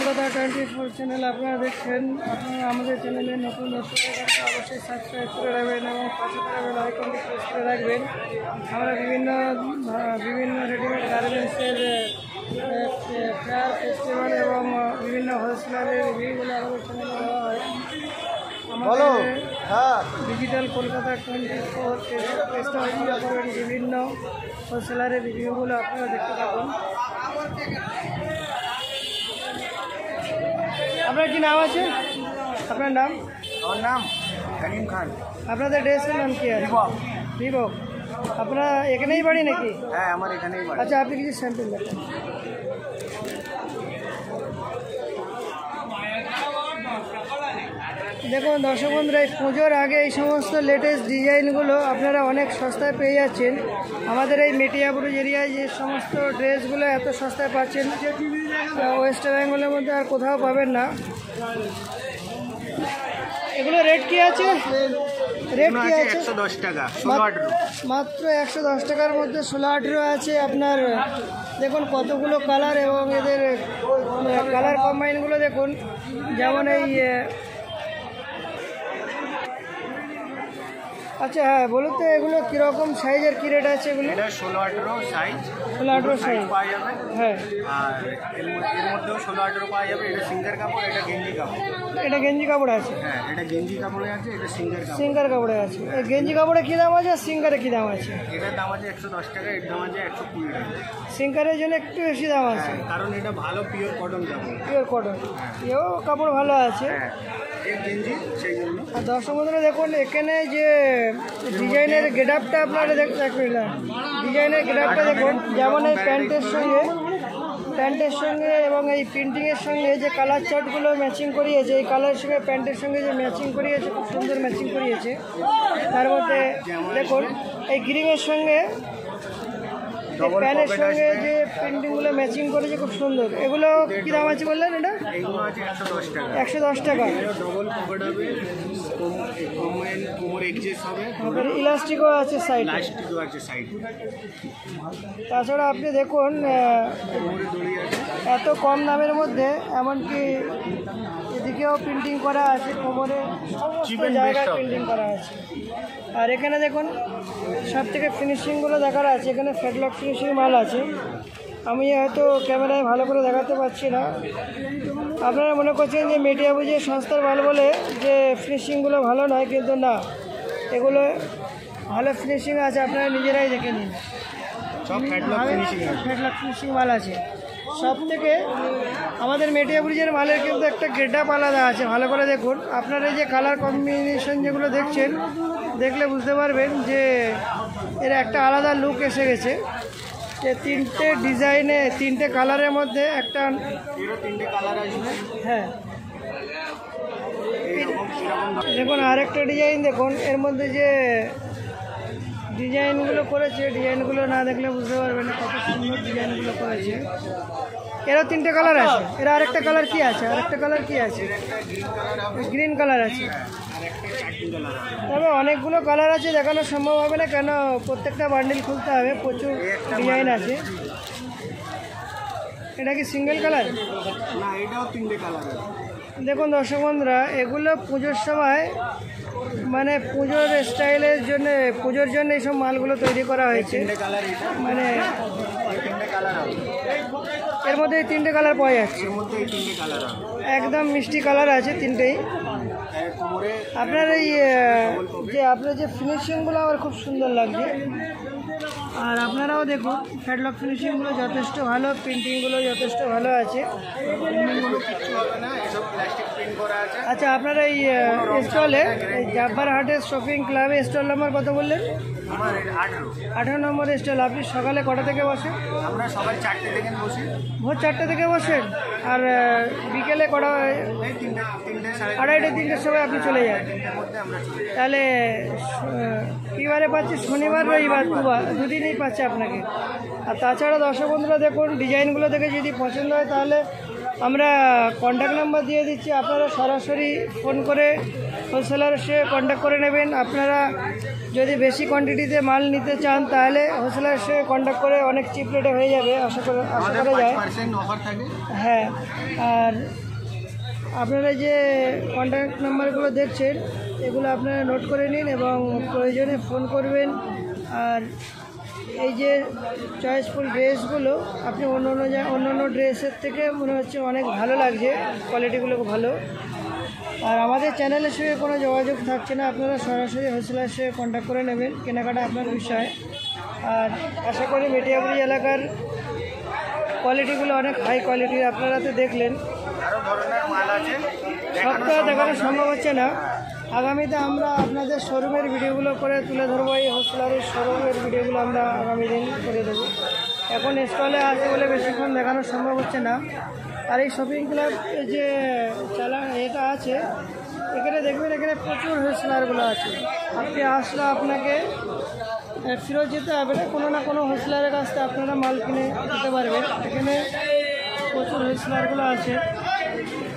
Kolkata 24 channel আপনারা দেখছেন। আপনারা আমাদের চ্যানেলে নতুন দর্শকের কাছে অবশ্যই সাবস্ক্রাইব করে রাখবেন এবং পাশে থাকা বেল আইকনটি প্রেস করে রাখবেন। আমরা বিভিন্ন রেডিমেড গার্মেন্টসের ফেয়ার ফেস্টিভ্যাল এবং বিভিন্ন হোলসেলারের রিভিউগুলো আমাদের চ্যানেলে দেওয়া হয়। আমাদের ডিজিটাল কলকাতা 24 পেজটা ফলো করবেন। বিভিন্ন হোলসেলারের রিভিউগুলো আপনারা দেখতে পাবেন। আপনার কি নাম আছে? আপনার নাম? আমার নাম করিম খান। আপনাদের ড্রেসের নাম কি আছে? বিভব। আপনার এখানেই বাড়ি নাকি? হ্যাঁ, আমার এখানেই বাড়ি। আচ্ছা, আপনি কিছু স্যাম্পল দেখান। দেখুন দর্শক বন্ধুরা, এই পুজোর আগে এই সমস্ত লেটেস্ট ডিজাইনগুলো আপনারা অনেক সস্তায় পেয়ে যাচ্ছেন। আমাদের এই মেটিয়াবুরুজ এরিয়ায় যে সমস্ত ড্রেসগুলো এত সস্তায় পাচ্ছেন, ওয়েস্ট বেঙ্গলের মধ্যে আর কোথাও পাবেন না। এগুলো রেট কি আছে? রেট কি আছে? 110 টাকা, 16-18 মাত্র 110 টাকার মধ্যে 16-18 আছে। আপনার দেখুন কতগুলো কালার এবং এদের কালার কম্বাইনগুলো দেখুন। যেমন এই আচ্ছা হ্যাঁ, বলুন তো এগুলো কীরকম সাইজের কী রেট আছে? এগুলো এটা 16-18 সাইজ, 16-18 সাইজ পাওয়া যাবে। হ্যাঁ, আর এর মধ্যেও 16-18 পাওয়া যাবে। এটা সিঙ্গার কাপড়, এটা গেঞ্জি কাপড়। এটা গেঞ্জি কাপড় আছে? হ্যাঁ, এটা গেঞ্জি কাপড়ে আছে, এটা সিঙ্গার কাপড়। সিঙ্গার কাপড়ে আছে। এই গেঞ্জি কাপড়ে কী দাম আছে আর সিঙ্গারে কী দাম আছে? এটার দাম আছে 110 টাকা, এর দাম আছে 120 টাকা। সিঙ্গারের জন্য একটু বেশি দাম আছে, কারণ এটা ভালো পিওর কটন কাপড়। পিওর কটন, এও কাপড় ভালো আছে। হ্যাঁ, এই গেঞ্জি সেই জন্য। আর দর্শক বন্ধুরা দেখুন, এখানে যে ডিজাইনের গেট আপটা আপনারা দেখবেন, ডিজাইনের গেট আপটা দেখুন। যেমন এই প্যান্টের সঙ্গে এবং এই প্রিন্টিংয়ের সঙ্গে যে কালার চার্টগুলো ম্যাচিং করিয়েছে, এই কালারের সঙ্গে প্যান্টের সঙ্গে যে ম্যাচিং করিয়েছে, খুব সুন্দর ম্যাচিং করিয়েছে। তার মধ্যে দেখুন এই গ্রিনের সঙ্গে প্যানের সঙ্গে যে প্রিন্টিংগুলো ম্যাচিং করেছে, খুব সুন্দর। এগুলো কী দাম আছে বললেন? এটা এইগুলো আছে 110 টাকা। 110 টাকা। ডবল পকেট হবে, কোমর এক্সেস হবে, ইলাস্টিকও আছে সাইডে, প্লাস্টিকও আছে সাইডে। তাছাড়া আপনি দেখুন কোমরে দড়ি আছে। এত কম দামের মধ্যে এমনকি এদিকেও প্রিন্টিং করা আছে, কোমরে সমস্ত জায়গায় প্রিন্টিং করা আছে। আর এখানে দেখুন সব থেকে ফিনিশিংগুলো দেখার আছে। এখানে ফ্যাটলক ফিনিশিং মাল আছে। আমি হয়তো ক্যামেরায় ভালো করে দেখাতে পারছি না। আপনারা মনে করছেন যে মেটিয়াবুরুজের সস্তার মাল বলে যে ফিনিশিংগুলো ভালো নয়, কিন্তু না, এগুলো ভালো ফিনিশিং আছে। আপনারা নিজেরাই দেখে নিন, সব ফ্যাটলক ফিনিশিং মাল আছে। সব থেকে আমাদের মেটিয়াবুরুজের মালের কিন্তু একটা গেট আপ আলাদা আছে। ভালো করে দেখুন। আপনারা এই যে কালার কম্বিনেশন যেগুলো দেখছেন, দেখলে বুঝতে পারবেন যে এর একটা আলাদা লুক এসে গেছে। যে তিনটে ডিজাইনে, তিনটে কালারের মধ্যে একটা, তিনটে কালার আসবে। হ্যাঁ দেখুন আরেকটা ডিজাইন দেখুন। এর মধ্যে যে ডিজাইনগুলো করেছে, ডিজাইনগুলো না দেখলে বুঝতে পারবেন না কত সুন্দর ডিজাইনগুলো করেছে। এরও তিনটে কালার আছে। এর আরেকটা কালার কি আছে? আরেকটা কালার কি আছে? গ্রিন কালার আছে। তবে অনেকগুলো কালার আছে, দেখানো সম্ভব হবে না, কেন প্রত্যেকটা বান্ডিল খুলতে হবে, প্রচুর ডিজাইন আছে। এটা কি সিঙ্গেল কালার? না, এটাও তিনটে কালার আছে। দেখুন দর্শক বন্ধুরা, এগুলো পুজোর সময় মানে পুজোর স্টাইলের জন্য, পুজোর জন্য এইসব মালগুলো তৈরি করা হয়েছে। মানে এর মধ্যে এই তিনটে কালার পাওয়া যাচ্ছে। একদম মিষ্টি কালার আছে তিনটেই। আপনার এই যে আপনার যে ফিনিশিংগুলো আমার খুব সুন্দর লাগছে। আর আপনারাও দেখুন ফ্যাটলক ফিনিশিংগুলো যথেষ্ট ভালো, প্রিন্টিংগুলো যথেষ্ট ভালো আছে। আচ্ছা, আপনার এই স্টলে, এই জাব্বার হাটের শপিং ক্লাবে স্টল নাম্বার কত বললেন? 18 নম্বর স্টল। আপনি সকালে কটা থেকে বসেন? আমরা সকাল 4টে থেকে বসি। ভোর 4টে থেকে বসেন। আর বিকেলে কটা? 2:30-3টের সময় আপনি চলে যান। তাহলে কী বারে পাচ্ছে? শনিবার রবিবার, দুদিনই পাচ্ছে আপনাকে। আর তাছাড়া দর্শক বন্ধুরা দেখুন, ডিজাইনগুলো দেখে যদি পছন্দ হয় তাহলে আমরা কন্ট্যাক্ট নাম্বার দিয়ে দিচ্ছি। আপনারা সরাসরি ফোন করে হোলসেলারের সঙ্গে কন্ট্যাক্ট করে নেবেন। আপনারা যদি বেশি কোয়ান্টিটিতে মাল নিতে চান তাহলে হোলসেলারের সঙ্গে কন্ট্যাক্ট করে অনেক চিপ রেটে হয়ে যাবে, আশা করা যায়। অফার থাকে। হ্যাঁ, আর আপনারা যে কন্ট্যাক্ট নাম্বারগুলো দেখছেন এগুলো আপনারা নোট করে নিন এবং প্রয়োজনে ফোন করবেন। আর এই যে চয়েসফুল ড্রেসগুলো আপনি অন্য ড্রেসের থেকে মনে হচ্ছে অনেক ভালো লাগছে, কোয়ালিটিগুলো খুব ভালো। আর আমাদের চ্যানেলের সঙ্গে কোনো যোগাযোগ থাকছে না, আপনারা সরাসরি হোলসেলারের সঙ্গে কন্ট্যাক্ট করে নেবেন, কেনাকাটা আপনার বিষয়। আর আশা করি মেটিয়াবুরুজ এলাকার কোয়ালিটিগুলো অনেক হাই কোয়ালিটির, আপনারা তো দেখলেন। আরও ধরনের মাল আছে, সবটা দেখানো সম্ভব হচ্ছে না। আগামীতে আমরা আপনাদের শোরুমের ভিডিওগুলো করে তুলে ধরবো, এই হোলসেলারের শোরুমের ভিডিওগুলো আমরা আগামী দিন করে দেবো। এখন স্টলে আছে বলে বেশিক্ষণ দেখানো সম্ভব হচ্ছে না। আর এই শপিং ক্লাব যে এটা আছে, এখানে দেখবেন এখানে প্রচুর হোলসেলারগুলো আছে। আপনি আসলে আপনাকে ফেরত যেতে হবে না, কোনো না কোনো হোলসেলারের কাছ থেকে আপনারা মাল কিনে দিতে পারবেন। এখানে প্রচুর হোলসেলারগুলো আছে।